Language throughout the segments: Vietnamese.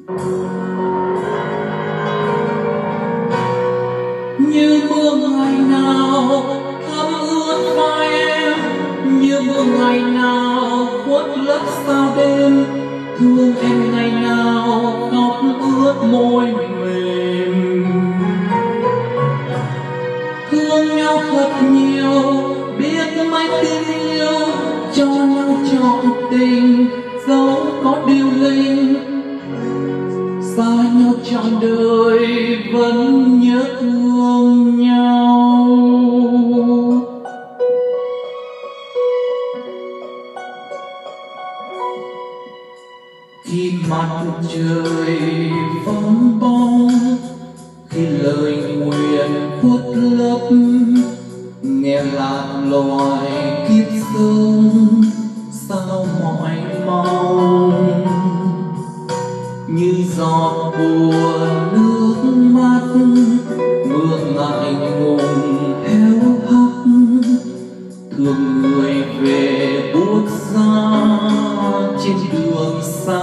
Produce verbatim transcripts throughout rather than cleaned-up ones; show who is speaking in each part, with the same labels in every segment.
Speaker 1: Như mưa ngày nào thấm ướt vai em, như mưa ngày nào khuất lấp sao đêm, thương em ngày nào khóc ướt môi mềm. Thương nhau thật nhiều, biết mấy tin yêu, cho nhau trọn tình, dẫu có điều linh. Xa nhau trọn đời vẫn nhớ thương nhau. Khi mặt trời vắng bóng, khi lời nguyện khuất lấp, nghe lạc loài kiếp sống sao mỏi mong. Như giọt buồn nước mắt, mưa ngại ngùng héo hắt, thương người về buốt xa trên đường xa.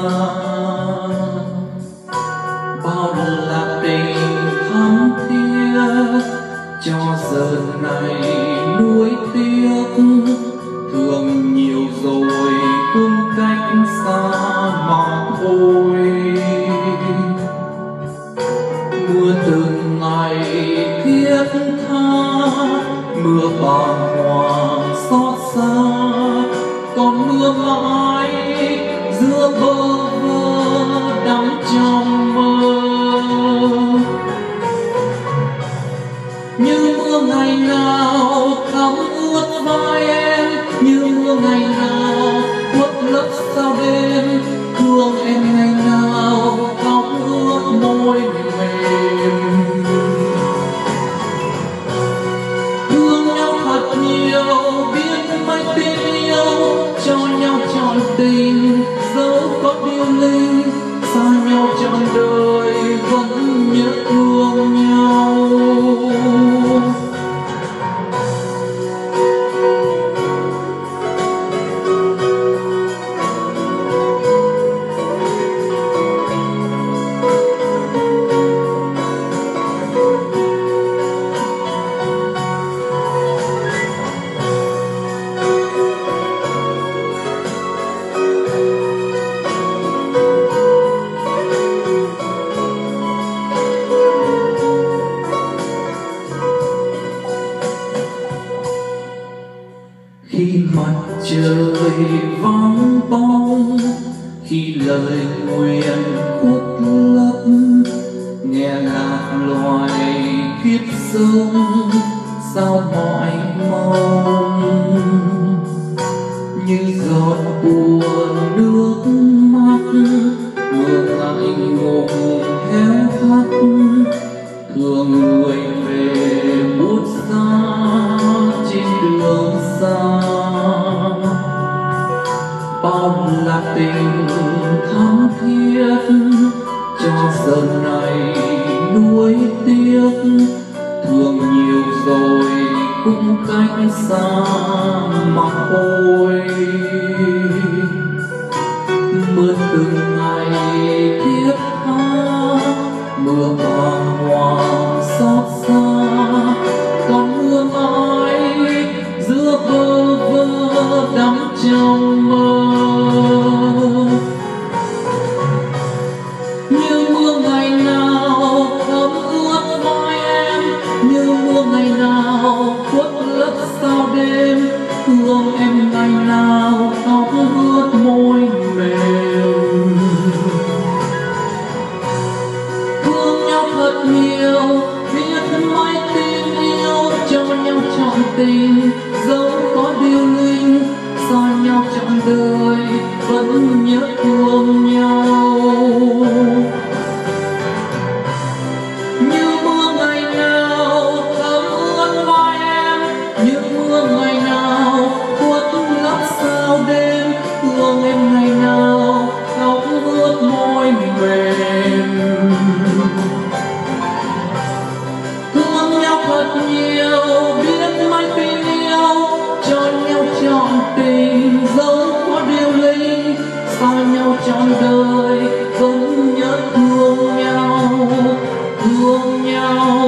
Speaker 1: Bao là tình thắm thiết, cho giờ này nuối tiếc, thương nhiều rồi cũng cách xa mà thôi. Mưa từng ngày thiết tha, mưa bàng hoàng xót xa, còn mưa mãi giữa bơ vơ đắm trong mơ. Như mưa ngày nào thấm ướt vai em, như mưa ngày nào khuất lấp sao đêm, thương em ngày nào khóc ướt môi mềm. Thương nhau thật nhiều, biết mấy tin yêu, cho nhau trọn tình, dẫu có điều linh. Xa nhau trọn đời vẫn nhớ thương nhau. Khi mặt trời vắng bóng, khi lời nguyện khuất lấp, nghe lạc loài kiếp sống sao mỏi mong. Như giọt buồn nước mắt, mưa ngại ngùng héo hắt, thương người về buốt xa trên đường xa. Bao là tình thắm thiết, cho giờ này nuối tiếc, thương nhiều rồi cũng cách xa mà thôi. Mưa từng ngày thiết tha, mưa bàng hoàng xót xa, còn mưa mãi giữa bơ vơ đắm trong mơ. Như mưa ngày nào thấm ướt vai em, như mưa ngày nào khuất lấp sao đêm, thương em ngày nào khóc ướt môi mềm. Thương nhau thật nhiều, biết mấy tin yêu, cho nhau trọn tình, dẫu có điều linh. Xa nhau trọn đời thương nhau.